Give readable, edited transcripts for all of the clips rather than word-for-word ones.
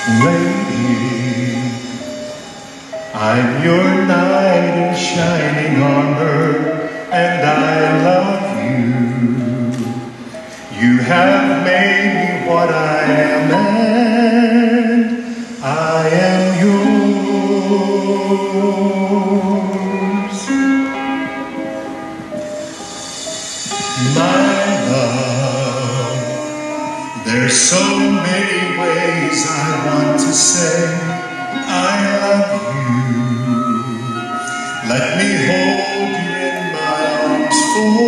Lady, I'm your knight in shining armor, and I love you. You have made me what I am, and I am yours. My love, there's so many ways I want to say I love you. Let me hold you in my arms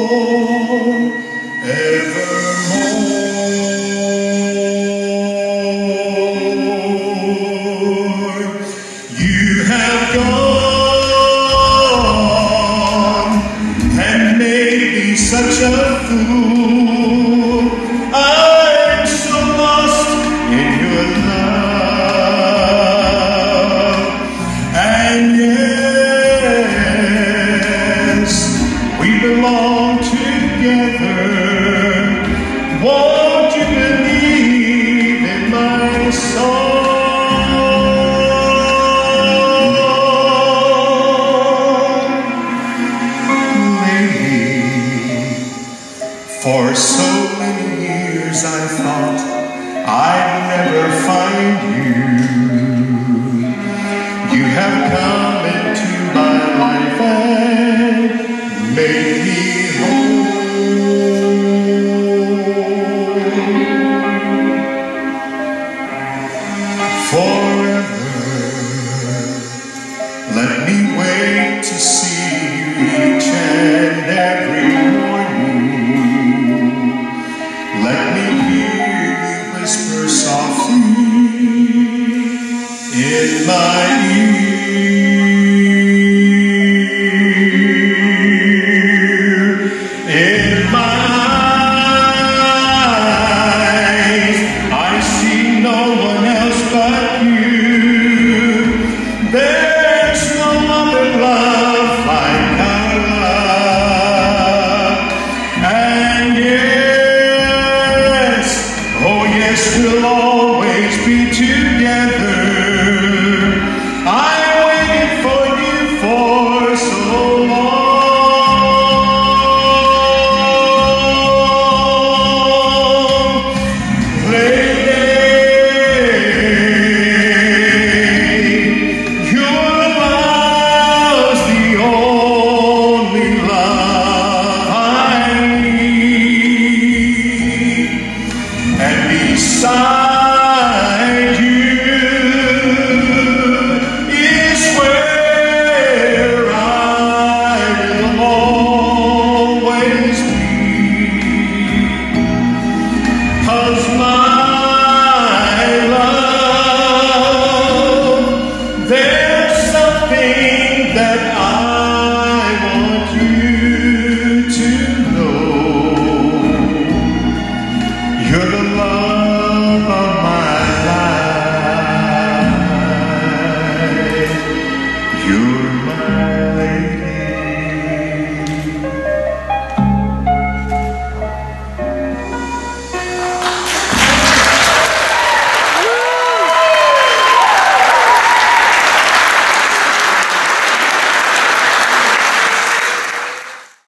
forevermore. You have gone and made me such a fool. I'm so lost in your love, and yes, we belong together. Won't you believe in my song? Lady, for so many years I thought I'd never find you. You have come into my life and made me whole. Forever, let me wait to see you each and every morning. Let me hear you whisper softly in my ear.